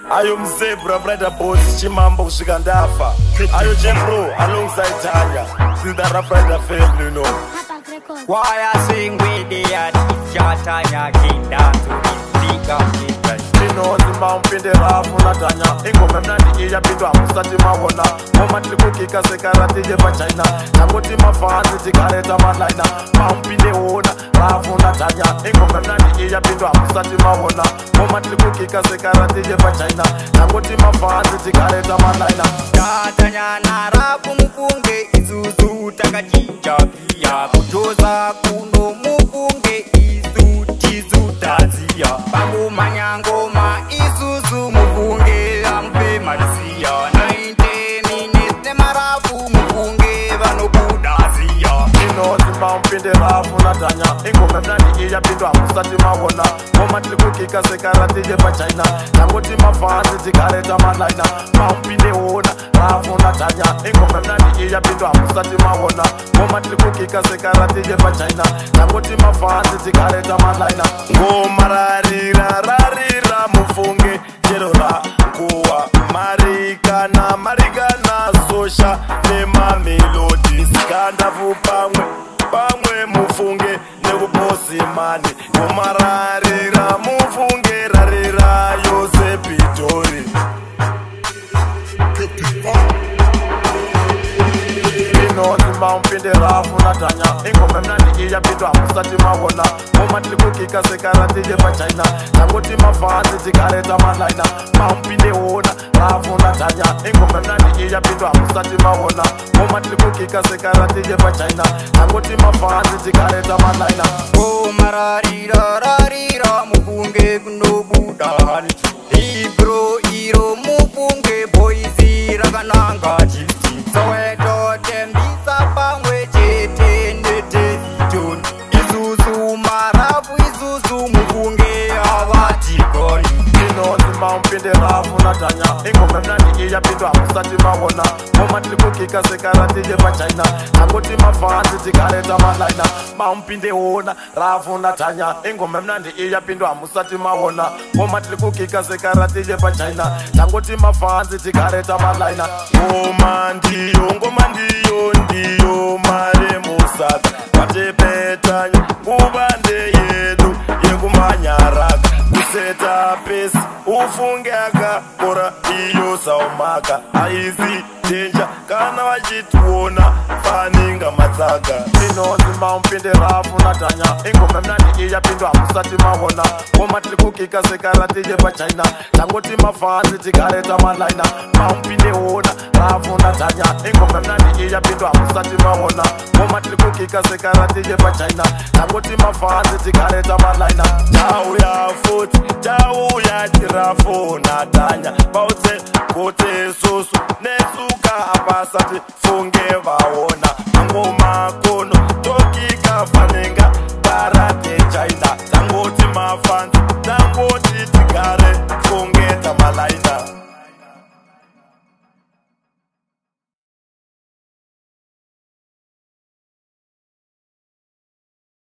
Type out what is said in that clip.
Ayo Mzeb, Ryder boss, Chimambo, Shigandafa. Ayo Jembro, alongside Tanya. See that Ryder family, you know. Why I sing with the Tanya King dance to speak of Mpinde rafu na tanya Ingo memnani iya pindu amusati mawona Moma tilikukika sekarati yepa China Nangoti mafanzi tikareta malaina Mpinde ona rafu na tanya Ingo memnani iya pindu amusati mawona Moma tilikukika sekarati yepa China Nangoti mafanzi tikareta malaina Tanya na rafu mufunge Izuzu takachinja pia Kujoza kuno mufunge Izu tizu tazia Babu manyangoma Isuzu mufunge ampe marisia 90 minutes ne marafu mufunge vano budazia Inozimba mpinde rafu na tanya Ingo memnani iya pindu amusati mawona Moma tilikukika sekarati yepa China Nangoti mafanzi tikareta malaina Mpinde ona rafu na tanya Ingo memnani iya pindu amusati mawona Moma tilikukika sekarati yepa China Nangoti mafanzi tikareta malaina Ngoma rarira mufunge Jerora kuwa marikana sosha nema melodi Sikandavu pamwe mufunge Nebuposi mani Ngoma rarira mufunge Rarira yose pitori Inozimba mpinde rafu na tanya Ingo memnani iya pindu amusati mawona Moma tilikukika sekarati yepa China Nangoti mafanzi tikareta malaina Mpinde ona rafu na tanya Ingo memnani iya pindu amusati mawona Moma tilikukika sekarati yepa China Nangoti mafanzi tikareta malaina Ngoma rarira mufunge kuno budani Ibro iro mufunge boizi rakananga chifti Soweto tembisa pangwe chete ndete zitoni Isuzu marafu Isuzu mufunge avatikoni Inozimba mpinde rafu na tanya Ingo memnani iya pindu amusati mawona Moma tilikukika sekarati yepa China Nangoti mafanzi tikareta malaina Mpinde ona rafu na tanya Ingo memnani iya pindu amusati mawona Moma tilikukika sekarati yepa China Nangoti mafanzi tikareta malaina Ngoma ndiyo mare musaka Watepetanya kubande yedu yekumanyaraka Kuseta pesi ufunge akakora iyo saumaka Aizi denja kana wachituona faninga matsaka Inozimba mpinde rafu na tanya Ingo memnani iya pindu amusati mawona Moma tilikukika sekarati yepa China Nangoti mafanzi tikareta malaina Mpinde ona rafu na tanya Ingo memnani iya pindu amusati mawona Moma tilikukika sekarati yepa China Nangoti mafanzi tikareta malaina Chauya futi chauya chirafu na tanya Bautse kote susu nesuka apasati funge